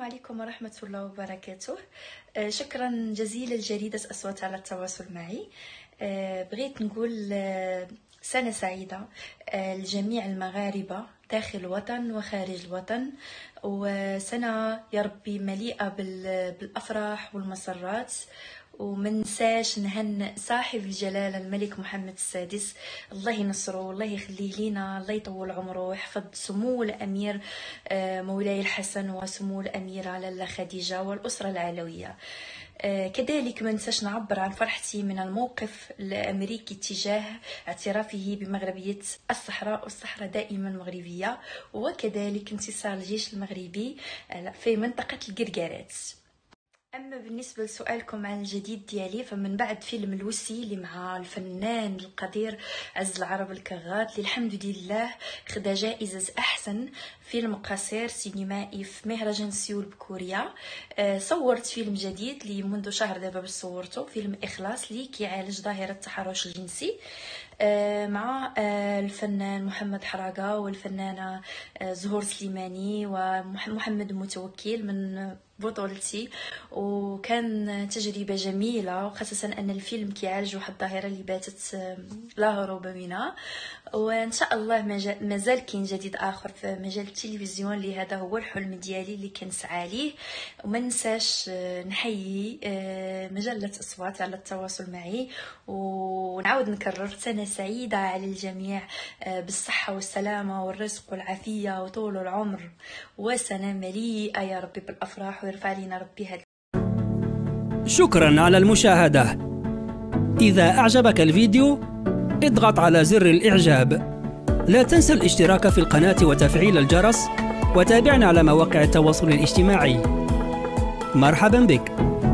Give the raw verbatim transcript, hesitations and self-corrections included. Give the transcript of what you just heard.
عليكم ورحمة الله وبركاته. آه، شكرا جزيلا لجريدة أصوات على التواصل معي. آه، بغيت نقول آه، سنة سعيدة آه، لجميع المغاربة داخل الوطن وخارج الوطن، وسنة يا ربي مليئة بالأفراح والمسرات. ومنساش نهنئ صاحب الجلالة الملك محمد السادس، الله ينصره والله يخليه لينا، الله يطول عمره ويحفظ سمو الأمير مولاي الحسن وسمو الأميرة لاله خديجة والأسرة العلوية. كذلك ما ننساش نعبر عن فرحتي من الموقف الأمريكي تجاه اعترافه بمغربية الصحراء، والصحراء دائما مغربية، وكذلك انتصار الجيش المغربي في منطقة القرقارات. اما بالنسبه لسؤالكم عن الجديد ديالي، فمن بعد فيلم الوسي اللي مع الفنان القدير عز العرب الكغات اللي الحمد لله خدا جائزه احسن فيلم قصير سينمائي في مهرجان سيول بكوريا، آه صورت فيلم جديد اللي منذ شهر دابا باش صورته، فيلم اخلاص اللي كيعالج ظاهره التحرش الجنسي آه مع آه الفنان محمد حراقه والفنانه آه زهور سليماني ومحمد المتوكل من بطولتي. وكان تجربة جميلة، وخاصة أن الفيلم كيعالج واحد الظاهرة اللي باتت لا هروب منها. وإن شاء الله مازال كاين جديد آخر في مجال التلفزيون، اللي هذا هو الحلم ديالي اللي كنسعى ليه. وما ننساش نحيي مجلة أصوات على التواصل معي، ونعاود نكرر سنة سعيدة على الجميع بالصحة والسلامة والرزق والعافية وطول العمر، وسنة مليئة يا ربي بالأفراح، ويرفع لنا ربي هذا. شكرا على المشاهدة. إذا أعجبك الفيديو اضغط على زر الإعجاب. لا تنسى الاشتراك في القناة وتفعيل الجرس، وتابعنا على مواقع التواصل الاجتماعي. مرحبا بك.